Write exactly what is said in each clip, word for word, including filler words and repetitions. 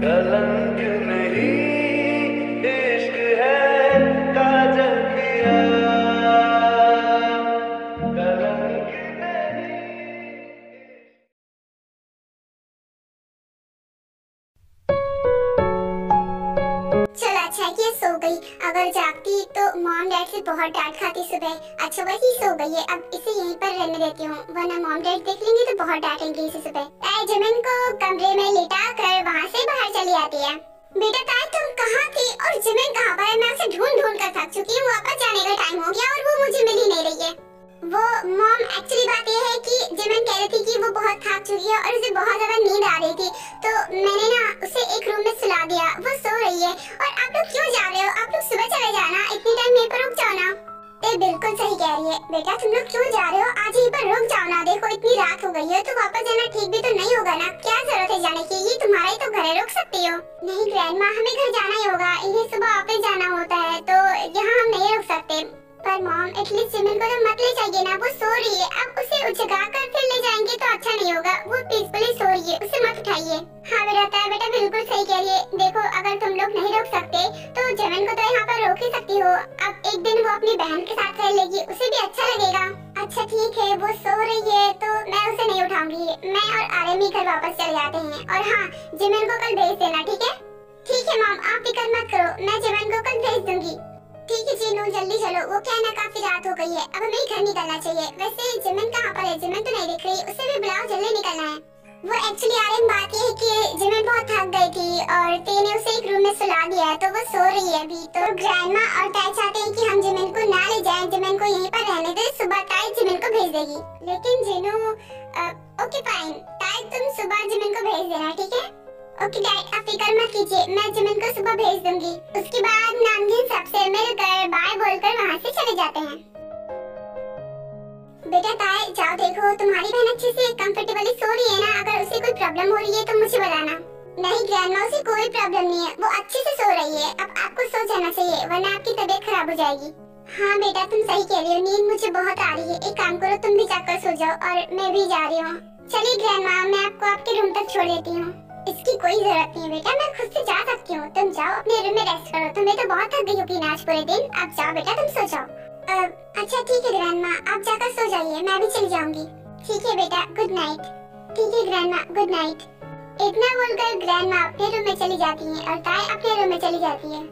कलंक नहीं इश्क है काजल किया कलंक नहीं। चल अच्छा है कि सो गई, अगर जागती तो मॉम डैड से बहुत डांट खाती सुबह। अच्छा वही सो गई है, अब इसे यहीं पर रहने देती हूँ, वरना मॉम डैड देख लेंगे तो बहुत डांटेंगे इसे सुबह। ताई जमीन को कमरे में लिटा कर वहाँ से बाहर चली आती है। बेटा ताई तुम कहाँ थी और जमीन कहाँ पर है? मैं उसे ढूंढ ढूंढ कर थक चुकी हूँ, वापस जाने का टाइम हो गया और वो मुझे मिल ही नहीं रही है। वो मॉम एक्चुअली बात ये है कि जमीन कह रही थी कि वो बहुत थक चुकी है और उसे बहुत ज्यादा नींद आ रही थी, तो मैंने ना उसे एक रूम में सुला दिया, वो सो रही है। और आप लोग क्यों जा रहे हो? आप लोग सुबह चले जाना, इतनी टाइम यहीं पर रुक जाओ ना। ये बिल्कुल सही कह रही है बेटा, तुम लोग क्यों जा रहे हो? आज यहीं पर रुक जाओ ना, देखो इतनी रात हो गई है तो वापस जाना ठीक भी तो नहीं होगा ना, क्या जरूरत है जाने की, ये तुम्हारा ही तो घर है, रुक सकती हो। नहीं ग्रैंडमा हमें घर जाना ही होगा, इन्हें सुबह ऑफिस जाना होता है तो यहाँ हम नहीं रुक सकते। पर मॉम एटलीस्ट जमीन को तो मत ले जाइए ना, वो सो रही है, अब उसे उठा कर फिर ले जाएंगे तो अच्छा नहीं होगा, वो पीसफुली सो रही है, उसे मत उठाइए। हाँ बेटा बेटा बिल्कुल सही कह रही है, देखो अगर तुम लोग नहीं रोक सकते तो जमीन को तो यहाँ पर रोक ही सकती हो, अब एक दिन वो अपनी बहन के साथ रह लेगी, उसे भी अच्छा लगेगा। अच्छा ठीक है, वो सो रही है तो मैं उसे नहीं उठाऊंगी, मैं और आर्यन घर वापस चले जाते हैं। और हाँ जमीन को कल भेज देना, ठीक है? ठीक है मॉम आप फिक्र मत करो, मैं जमीन को कल भेज दूंगी। ठीक है जीनू जल्दी चलो, वो क्या ना काफी रात हो गई है, अब हमें घर निकलना चाहिए। वैसे जमीन कहाँ पर है? जमीन तो नहीं दिख रही, उसे भी बुलाओ, जल्दी निकलना है। वो एक्चुअली आर्यन बात ये है कि जमीन बहुत थक गई थी और ते ने उसे एक रूम में सुला दिया है तो वो सो रही है अभी, तो ग्रैंडमा और ताई चाहते हैं कि हम जमीन को ना ले जाएं, जमीन को यहीं पर रहने दें, सुबह ताई जमीन को भेज देगी। लेकिन जीनू ओके फाइन, ताई तुम सुबह जमीन को भेज देना, ठीक है? ओके डैड आप फिक्र मत कीजिए, मैं जमीन को सुबह भेज दूंगी। उसके बाद नामगीन सबसे मिलकर बाय बोलकर वहाँ से चले जाते हैं। बेटा ताई जाओ देखो तुम्हारी बहन अच्छे से कंफर्टेबली सो रही है ना, अगर उसे कोई प्रॉब्लम हो रही है तो मुझे बताना। नहीं ग्रैंडमा उसे कोई प्रॉब्लम नहीं है, वो अच्छे से सो रही है, अब आपको सो जाना चाहिए वरना आपकी तबीयत खराब हो जाएगी। हाँ बेटा तुम सही कह रही हो, नींद मुझे बहुत आ रही है, एक काम करो तुम भी जाकर सो जाओ और मैं भी जा रही हूँ। चलिए ग्रैंडमा मैं आपको आपके रूम तक छोड़ देती हूँ। इसकी कोई जरूरत नहीं है बेटा, मैं खुद से जा सकती हूँ, तुम जाओ अपने रूम में रेस्ट करो, तुम्हें तो बहुत थक गई होगी आज पूरे दिन, अब जाओ बेटा तुम सो जाओ। आ, अच्छा ठीक है ग्रैंडमा आप जाकर सो जाइए, मैं भी चली जाऊंगी। ठीक है बेटा गुड नाइट। ठीक है ग्रैंडमा गुड नाइट। इतना बोलकर ग्रैंडमा अपने रूम में चली जाती है और ताई अपने रूम में चली जाती है।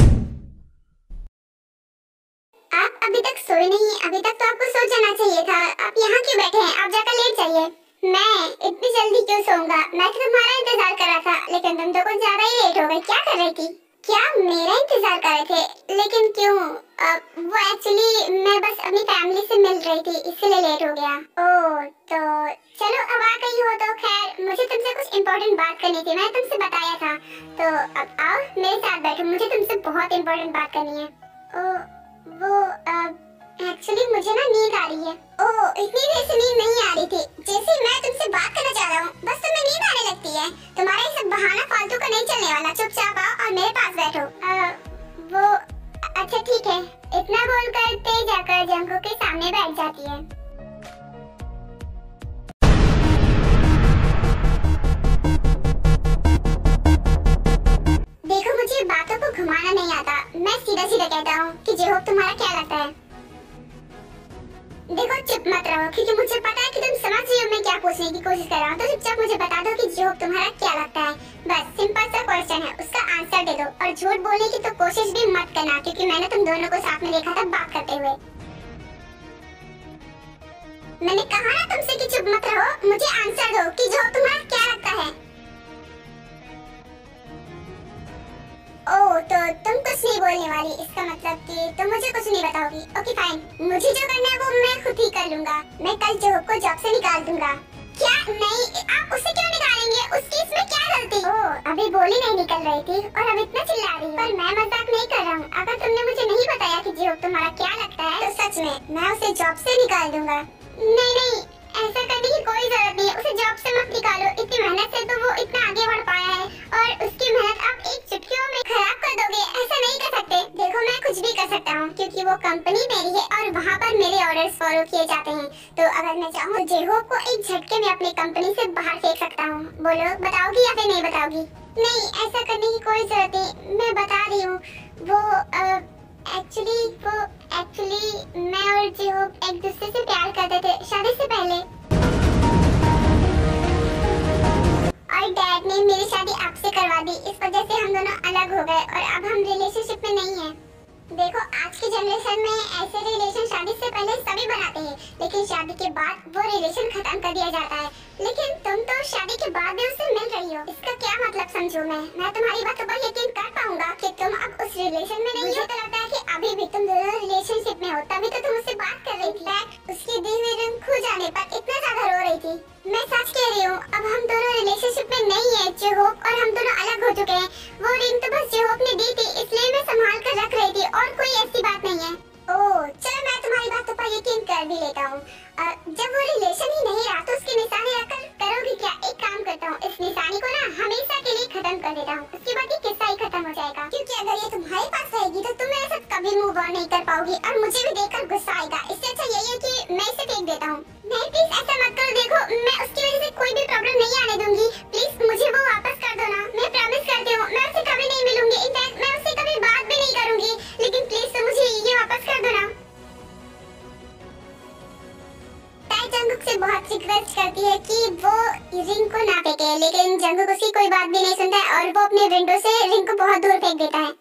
आप अभी तक सोए नहीं, अभी तक तो आपको सो जाना चाहिए था, आप यहाँ क्यों बैठे हैं? आप जाकर लेट जाइए। मैं इतनी जल्दी क्यों सोऊंगा? मैं तो तुम्हारा इंतजार कर रहा था, लेकिन तुम तो कुछ ज्यादा ही लेट हो गए। क्या कर रही थी? क्या मेरा इंतजार कर रहे थे? लेकिन क्यों? आ, वो एक्चुअली मैं बस अपनी फैमिली से मिल रही थी इसलिए लेट हो गया। ओह तो चलो अब आ गई हो तो खैर, मुझे तुमसे कुछ इम्पोर्टेंट बात करनी थी, मैंने तुमसे बताया था, तो अब आओ मेरे साथ बैठो, मुझे तुमसे बहुत इम्पोर्टेंट बात करनी है। ओ, वो एक्चुअली मुझे ना नींद आ रही है। ओह इतनी देर से नींद नहीं आ रही थी, जैसे मैं तुमसे बात करना चाह रहा हूँ बस तुम्हें नींद आने लगती है, तुम्हारा ये सब बहाना फालतू का नहीं चलने वाला, चुपचाप आओ और मेरे पास बैठो। आ, वो अच्छा ठीक है, इतना बोलकर ते जाकर जंगू के सामने बैठ जाती है। देखो मुझे बातों को घुमाना नहीं आता, मैं सीधा सीधा कहता हूँ कि जेहोक तुम्हारा क्या लगता है? देखो चुप मत रहो, क्योंकि मुझे पता है कि तुम समझ रही हो मैं क्या पूछने की कोशिश कर रहा हूँ, तो चुपचाप मुझे बता दो कि जेहोक तुम्हारा क्या लगता है, बस सिंपल सा क्वेश्चन है, उसका आंसर दे दो। और झूठ बोलने की तो कोशिश भी मत करना, क्योंकि मैंने तुम दोनों को साथ में देखा था बात करते हुए। मैंने कहा ना तुमसे कि चुप मत रहो, मुझे आंसर दो कि जेहोक तुम्हारा क्या लगता है। ओह तो तुम कुछ नहीं बोलने वाली, इसका मतलब कि तुम मुझे कुछ नहीं बताओगी। ओके फाइन, मुझे जो करना है वो मैं खुद ही कर लूंगा, मैं कल जेहोक को जॉब से निकाल दूंगा। क्या? नहीं आप उसे क्यों निकालेंगे? उसकी इसमें क्या गलती? ओह अभी बोली नहीं निकल रही थी और अब इतना चिल्ला रही है। पर मैं मजाक नहीं कर रहा हूँ, अगर तुमने मुझे नहीं बताया कि जेहोक तुम्हारा क्या लगता है तो सच में मैं उसे जॉब से निकाल दूंगा। नहीं नहीं ऐसा करने की कोई जरूरत नहीं है, उसे जॉब से मत निकालो, इतनी मेहनत से तो वो इतना आगे बढ़ पाया है और उसकी मेहनत आप एक चुटकियों में खराब कर दोगे, ऐसा नहीं कर सकते। देखो मैं कुछ भी कर सकता हूँ क्योंकि वो कंपनी मेरी है और वहाँ पर मेरे ऑर्डर्स फॉलो किए जाते हैं। तो अगर मैं चाहूँ जे-होप को एक झटके में अपनी कंपनी से बाहर फेंक सकता हूँ। बोलो बताओगी या फिर नहीं बताओगी? नहीं, ऐसा करने की कोई जरूरत नहीं, मैं बता रही हूँ। वो एक्चुअली वो एक्चुअली मैं और जे-होप एक दूसरे से प्यार करते थे शादी से पहले, और डैड ने मेरी शादी आपसे करवा दी। इस वजह से हम दोनों अलग हो गए और अब हम रिलेशनशिप में नहीं हैं। देखो, आज की जनरेशन में ऐसे रिलेशन शादी से पहले सभी बनाते हैं, लेकिन शादी के बाद वो रिलेशन खत्म कर दिया जाता है। लेकिन तुम तो शादी के बाद भी उससे मिल रही हो, इसका क्या मतलब समझूं मैं? मैं तुम्हारी बातों पर यकीन कर पाऊंगा कि तुम अब उस रिलेशन में नहीं हो? मुझे तो लगता है कि अभी भी तुम दोनों रिलेशनशिप में हो, तभी तो तुम उससे बात कर रही थी। उसकी दी हुई रिंग खो जाने पर इतना ज्यादा रो रही थी। मैं सच कह रही हूँ, अब हम दोनों रिलेशनशिप में नहीं है जे-होप, और हम दोनों अलग हो चुके हैं। वो रिंग तो बस जे-होप ने दी थी, इसलिए मैं संभाल कर रख रही थी, और कोई ऐसी बात नहीं है। ओह, चलो मैं तुम्हारी बातों पर यकीन कर भी लेता हूँ। जब वो रिलेशन ही नहीं रहा तो उसकी निशानी रखकर करोगी क्या? एक काम करता हूँ, इस निशानी को ना हमेशा के लिए खत्म कर देता हूँ, उसके बाद ये किस्सा ही खत्म हो जाएगा। क्योंकि अगर ये तुम्हारे पास रहेगी तो तुम मेरे साथ कभी मूव ऑन नहीं कर पाओगी, और मुझे भी देखकर गुस्सा आएगा। इससे अच्छा यही है कि मैं इसे फेंक देता हूँ। नहीं प्लीज ऐसा मत करो, देखो मैं उसकी वजह से कोई भी प्रॉब्लम नहीं आने दूंगी। प्लीज मुझे वो वापस कर दो ना, मैं प्रॉमिस करती हूँ मैं उससे कभी नहीं मिलूंगी, इनफैक्ट मैं उससे कभी बात भी नहीं करूंगी, लेकिन प्लीज तुम मुझे ये वापस कर दो ना। ताई जंगकुक से बहुत रिक्वेस्ट करती है कि वो रिंग को ना फेंके, लेकिन जंगकुक उसकी कोई बात भी नहीं सुनता है और वो अपने विंडो से रिंग को बहुत दूर फेंक देता है।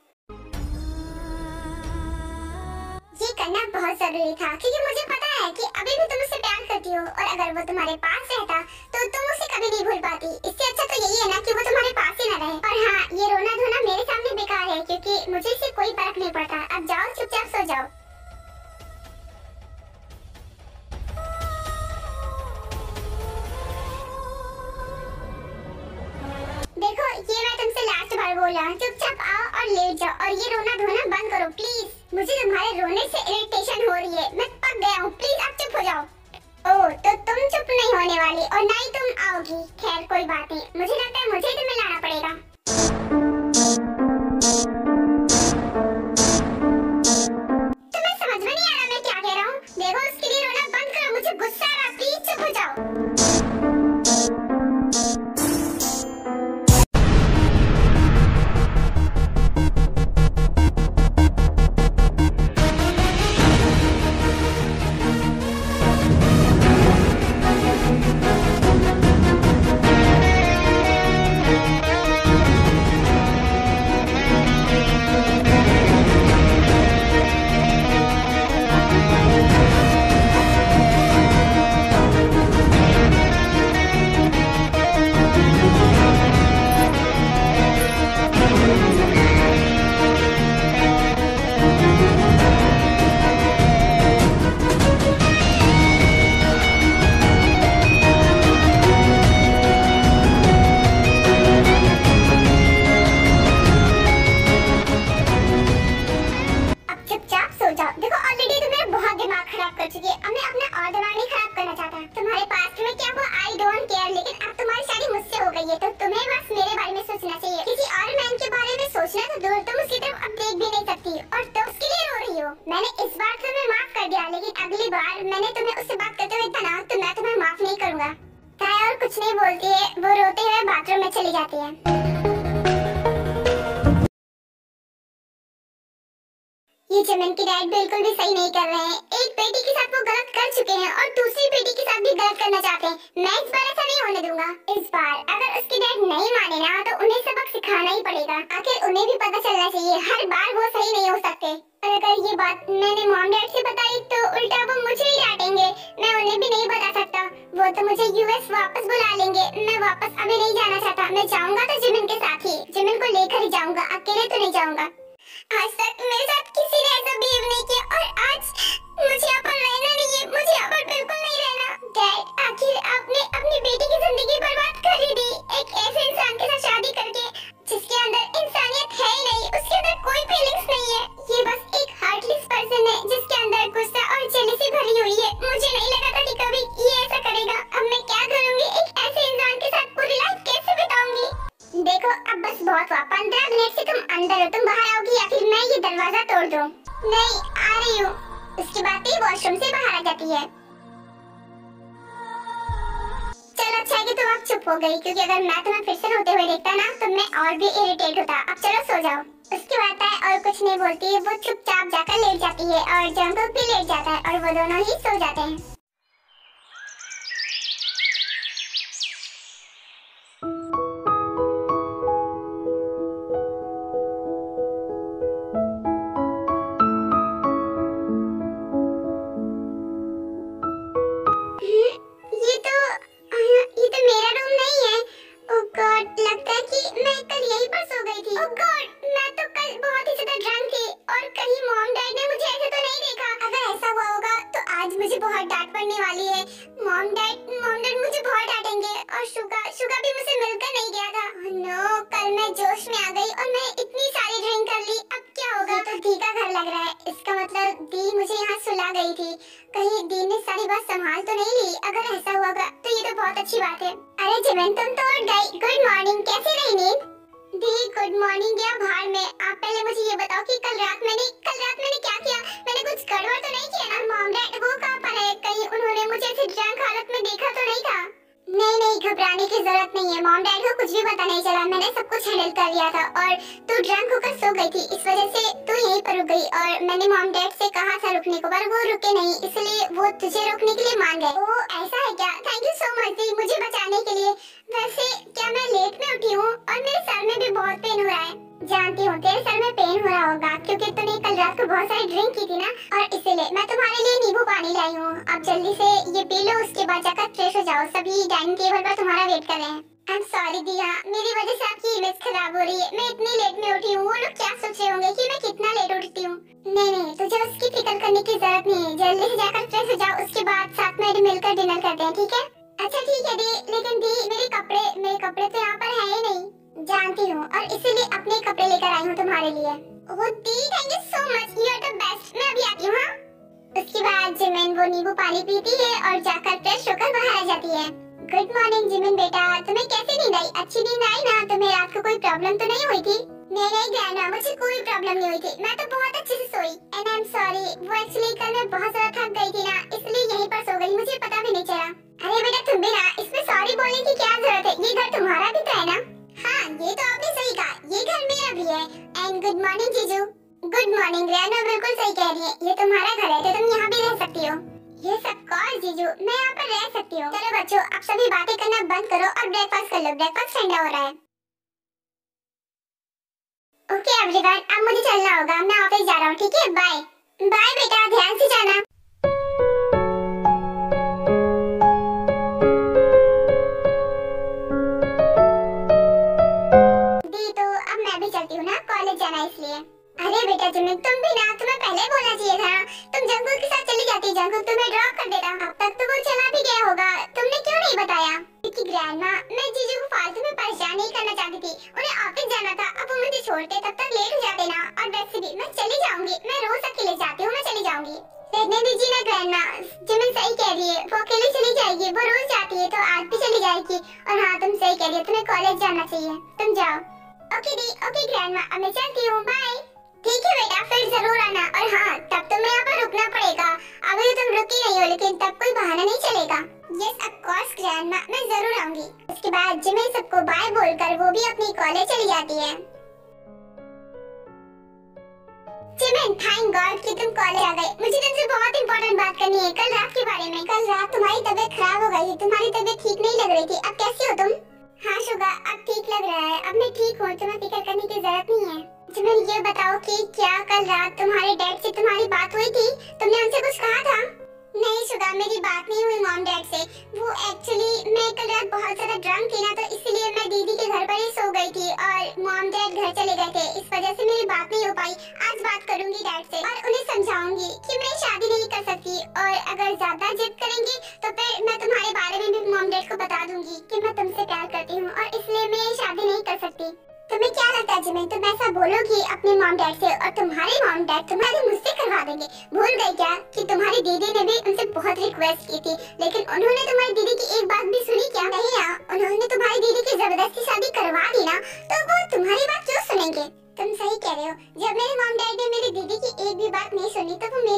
ये करना बहुत जरूरी था, क्योंकि मुझे पता है कि अभी भी तुम उससे प्यार करती हो, और अगर वो तुम्हारे पास रहता तो तुम उसे कभी नहीं भूल पाती। इससे अच्छा तो यही है ना कि वो तुम्हारे पास ही न रहे। और हाँ, ये रोना धोना मेरे सामने बेकार है, क्योंकि मुझे इससे कोई फर्क नहीं पड़ता। अब जाओ, चुपचाप सो जाओ। देखो, ये मैं तुमसे लास्ट बार बोल रहा हूँ, चुपचाप आओ और लेट जाओ, और ये रोना धोना बंद करो प्लीज। मुझे तुम्हारे रोने से इरिटेशन हो रही है, मैं पक गया हूँ, प्लीज अब चुप हो जाओ। ओह, तो तुम चुप नहीं होने वाली और ना ही तुम आओगी। खैर कोई बात नहीं, मुझे लगता है मुझे तुम्हें लाना पड़ेगा। तुम्हें समझ में नहीं आ रहा मैं क्या कह रहा हूँ? देखो, उसके लिए रोना बंद करो, मुझे गुस्सा आ रहा, प्लीज चुप हो जाओ। कुछ नहीं बोलती है, वो रोते हुए बाथरूम में चली जाती है। ये जिमिन की डैड बिल्कुल भी सही नहीं कर रहे हैं। एक बेटी के साथ वो गलत कर चुके हैं और दूसरी बेटी के साथ भी गलत करना चाहते हैं। मैं इस बार ऐसा नहीं होने दूंगा। इस बार अगर उसके डैड नहीं माने ना तो उन्हें सबक सिखाना ही पड़ेगा। आखिर उन्हें भी पता चलना चाहिए, हर बार वो सही नहीं हो सकते। और अगर ये बात मैंने मॉम डैड से बताई तो उल्टा वो मुझे ही डांटेंगे। मैं उन्हें भी नहीं बता सकता, वो तो मुझे यूएस वापस बुला लेंगे। मैं वापस अभी नहीं जाना चाहता। मैं जाऊंगा तो जिमिन के साथ ही, जिमिन को लेकर ही जाऊंगा, अकेले तो नहीं जाऊंगा। आज तक मेरे साथ किसी ने ऐसा बिहेव नहीं किया और आज मुझे यहाँ पर रहना नहीं है, मुझे यहाँ पर बिल्कुल नहीं रहना। डैड, आखिर आपने अपनी बेटी की जिंदगी बर्बाद कर ही दी, एक ऐसे इंसान के साथ शादी करके जिसके अंदर इंसानियत है ही नहीं, उसके अंदर कोई फीलिंग्स नहीं है। ये बस एक हार्टलेस पर्सन है जिसके अंदर गुस्सा और जेलसी भरी हुई है। मुझे नहीं लगा था कि कभी ये ऐसा करेगा। अब मैं क्या करूँगी? एक ऐसे इंसान के साथ पूरी लाइफ कैसे बिताऊंगी? देखो, अब बस बहुत हुआ। पंद्रह मिनट से तुम अंदर हो, तुम बाहर आओगी या फिर मैं ये दरवाजा तोड़ दूं? नहीं, आ रही हूँ। उसके बाद ही वॉशरूम से बाहर आ जाती है। चलो अच्छा है कि तुम अब चुप हो गई, क्योंकि अगर मैं तुम्हें फिर से रोते हुए देखता ना तो मैं और भी इरिटेट होता। अब चलो सो जाओ। उसके बाद है और कुछ नहीं बोलती है, वो चुपचाप जाकर लेट जाती है और जंगकुक भी लेट जाता है और वो दोनों ही सो जाते हैं। ये तो ये तो मेरा रूम नहीं है। ओह गॉड, लगता है कि मैं कल यहीं पर सो गई थी। ओह गॉड, मैं तो कल बहुत ही ज्यादा ड्रंक थी और कहीं मॉम डैड ने मुझे ऐसे तो नहीं देखा। अगर ऐसा हुआ होगा तो आज मुझे बहुत डांट पड़ने वाली है। मॉम डैड मॉम डैड मुझे बहुत डांटेंगे। और शुगा शुगा भी मुझसे मिलकर नहीं गया था। नो, कल मैं जोश में आ गई और मैं इतनी सारी ड्रिंक कर ली। अब क्या होगा? तो दी का घर लग रहा है, इसका मतलब दी मुझे यहाँ सुला गई थी। कहीं दी ने सारी बात संभाल तो नहीं ली? अगर ऐसा हुआ तो ये तो बहुत अच्छी बात है। अरे जिमिन, तुम तो उठ गई। गुड मॉर्निंग, कैसी रही नींद? दी गुड मॉर्निंग या बाहर में। आप पहले मुझे ये बताओ कि कल रात मैंने कल रात मैंने क्या किया? मैंने कुछ गड़बड़ तो नहीं किया ना? मॉम डैड वो कहाँ पर है? कहीं उन्होंने मुझे ऐसे ड्रंक हालत में देखा तो नहीं था? नहीं नहीं, घबराने की जरूरत नहीं है। मॉम डैड को कुछ भी पता नहीं चला। मैंने सब कुछ हैंडल कर लिया था और तू ड्रंक होकर सो गई थी, इस वजह से तू यहीं पर रुक गई। और मैंने मॉम डैड से कहा था रुकने को, पर वो रुके नहीं, इसलिए वो तुझे रोकने के लिए मान गए। ओह ऐसा है क्या? थैंक यू सो मच दी, मुझे बचाने के लिए। वैसे क्या मैं लेट में उठी हूँ? और मेरे सर में भी बहुत पेन हो रहा है। जानती हूँ तेरे सर में पेन हो रहा होगा क्योंकि तूने कल रात को बहुत सारी ड्रिंक की थी ना, और इसीलिए मैं तुम्हारे लिए नींबू पानी लाई हूँ। अब जल्दी से ये पी लो, उसके बाद जाकर फ्रेश हो जाओ। सभी डाइनिंग टेबल पर तुम्हारा वेट कर रहे हैं। आई एम सॉरी दिया, मेरी वजह से आपकी इमेज खराब हो रही है। मैं इतनी लेट में उठी हूँ, वो लोग क्या सोच रहे होंगे कि मैं कितना लेट उठती हूँ। नहीं नहीं, तुझे उसकी फिक्र करने की जरूरत नहीं है। जल्दी से जाकर फ्रेश हो जाओ, उसके बाद साथ में मिलकर डिनर करते हैं, ठीक है? अच्छा ठीक है दी, लेकिन दी मेरे कपड़े मेरे कपड़े तो यहाँ पर है ही नहीं। जानती हूँ, और इसीलिए अपने कपड़े लेकर आई हूँ तुम्हारे लिए। ओह दी, thank you so much, you are the best. मैं अभी आती हूँ। हाँ, उसके बाद जिमिन वो नींबू पानी पीती है और जाकर फ्रेश होकर बाहर आ जाती है। गुड मॉर्निंग जिमिन बेटा, तुम्हें कैसी नींद आई? अच्छी नींद आई ना? तुम्हें रात को कोई प्रॉब्लम तो नहीं हुई थी? नहीं नहीं ग्रैंडमा, मुझे कोई प्रॉब्लम नहीं हुई थी। मैं तो बहुत अच्छे से सोई। एंड आई एम सॉरी, वो एक्चुअली कल मैं बहुत ज्यादा थक गई थी ना, इसलिए यहीं पर सो गई, मुझे पता भी नहीं चला। अरे बेटा तुम भी ना, इसमें सॉरी बोलने की क्या जरूरत है? ये घर तुम्हारा भी तो है ना? हाँ ये तो आपने सही कहा, ये घर मेरा भी है। एंड गुड मॉर्निंग जीजू। गुड मॉर्निंग ग्रैंडमा, बिल्कुल सही कह रही है, ये तुम्हारा घर है तो तुम यहाँ भी रह सकती हो। ये सब कौन जीजू, मैं यहाँ पर रह सकती हूँ। चलो बच्चों, अब सभी बातें करना बंद करो और ब्रेकफास्ट कर लो, ब्रेकफास्ट ठंडा हो रहा है। ओके एवरीवन, अब मुझे चलना होगा, मैं ऑफिस जा रहा हूँ, ठीक है? बाय बाय बेटा, ध्यान से जाना। दी तो अब मैं भी चलती हूँ ना, कॉलेज जाना है इसलिए। अरे बेटा जिमिन, तुम भी ना, तुम्हें पहले बोलना चाहिए था। तुम जंगकुक के साथ चली जाती, जंगकुक तुम्हें ड्रॉप कर देता। अब तक तो वो चला भी गया होगा, तुमने क्यों नहीं बताया? क्योंकि ग्रैंडमा, मैं जीजू को फालतू में परेशान नहीं करना चाहती थी। उन्हें ऑफिस जाना था, अब वो मुझे छोड़ते तब तक लेट हो जाते ना। और वैसे भी मैं चली जाऊंगी, मैं रोज अकेले जाती हूँ, मैं चली जाऊंगी। देखने दीजिए ना ग्रैंडमा, जिमिन सही कह रही है, वो अकेले चली जाएगी, वो रोज जाती है तो आज भी चली जाएगी। और हाँ तुम सही कह रही हो, तुम्हें कॉलेज जाना चाहिए, तुम जाओ। ओके दी, ओके ग्रैंडमा, अब मैं चलती हूँ, बाय। ठीक है बेटा, फिर जरूर आना। और हाँ, तब तुम्हें यहाँ पर रुकना पड़ेगा। अभी तो तुम रुकी नहीं हो, लेकिन तब कोई बहाना नहीं चलेगा। यस ऑफ कोर्स ग्रैंडमा, मैं जरूर आऊंगी। उसके बाद जिमिन सबको बाय बोलकर वो भी अपनी कॉलेज चली जाती है। जिमिन, थैंक गॉड कि तुम कॉलेज आ गए। मुझे तुमसे बहुत इंपॉर्टेंट बात करनी है, कल रात के बारे में। कल रात तुम्हारी तबीयत खराब हो गई थी, तुम्हारी तबीयत ठीक नहीं लग रही थी। अब कैसी हो तुम? हाँ शुगा, अब ठीक लग रहा है, अब मैं ठीक हूँ, तुम्हें फिक्र करने की जरूरत नहीं है। जिमिन ये बताओ कि क्या कल रात तुम्हारे डैड से तुम्हारी बात हुई थी? तुमने उनसे कुछ कहा था? नहीं शुगा, मेरी बात नहीं हुई मॉम डैड से। वो एक्चुअली मैं कल रात बहुत ज्यादा ड्रंक थी ना, तो इसलिए मैं दीदी के घर पर ही सो गई थी और मॉम डैड घर चले गए थे, इस वजह से मेरी बात नहीं हो पाई। आज बात करूंगी डैड से और उन्हें समझाऊंगी कि मैं शादी नहीं कर सकती, और अगर ज्यादा जिद करेंगी तो फिर मैं तुम्हारे बारे में भी मॉम डैड को बता दूंगी कि मैं तुमसे प्यार करती हूँ और इसलिए मैं शादी नहीं कर सकती। तुम्हें क्या लगता है जिमिन, तुम ऐसा बोलोगी अपने मॉम डैड से और तुम्हारे मॉम डैड तुम्हारी मुझसे करवा देंगे? भूल गई क्या कि तुम्हारी दीदी ने भी उनसे बहुत रिक्वेस्ट की थी, लेकिन उन्होंने तुम्हारी दीदी की एक बात भी सुनी क्या? नहीं ना, उन्होंने तुम्हारी दीदी की जबरदस्ती शादी करवा दी ना, तो वो तुम्हारी बात क्यों सुनेंगे? तुम सही कह रहे हो, जब मेरे मॉम डैड ने मेरी दीदी की एक भी बात नहीं सुनी तो वो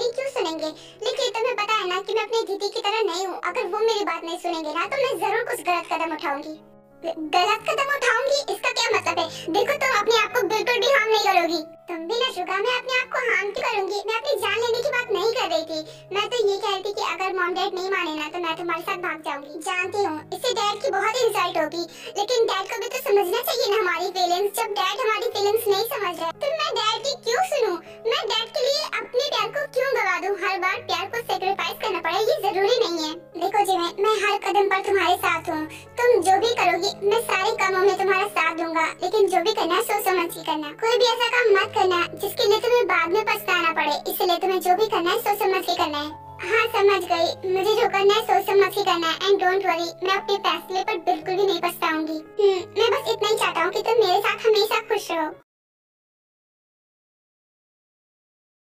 जाऊंगी। गलत कदम उठाऊंगी इसका क्या मतलब है? देखो तुम अपने आप को बिल्कुल भी हार्म नहीं करोगी। तुम भी ना शुगा, मैं अपने आप को हार्म क्यों करूंगी? मैं अपनी जान लेने की बात नहीं कर रही थी। मैं तो ये कह रही थी कि अगर मॉम डैड नहीं माने ना तो मैं तुम्हारे साथ भाग जाऊंगी। जानती हूँ इससे डैड की बहुत इंसल्ट होगी, लेकिन डैड को भी तो समझना चाहिए ना हमारी फीलिंग्स। जब डैड हमारी फीलिंग्स नहीं समझ रहे तो मैं डैड की क्यों सुनूं? मैं डैड के लिए अपने प्यार को क्यों गवा दूं? हर बार प्यार को सेक्रीफाइस करना पड़े ये जरूरी नहीं है। देखो जिमी, मैं हर कदम पर तुम्हारे साथ हूँ। तुम जो भी करोगी मैं सारे कामों में तुम्हारा साथ दूंगा, लेकिन जो भी करना है सोच समझ के करना। कोई भी ऐसा काम मत करना जिसके लिए तुम्हें बाद में पछताना पड़े। इसलिए तुम्हें जो भी करना है सोच समझ के करना है। हाँ समझ गई, मुझे जो करना है सोच समझ के करना है। एंड डोंट वरी, मैं अपने फैसले पर बिल्कुल भी नहीं पछताऊंगी। हम्म, मैं बस इतना ही चाहता हूँ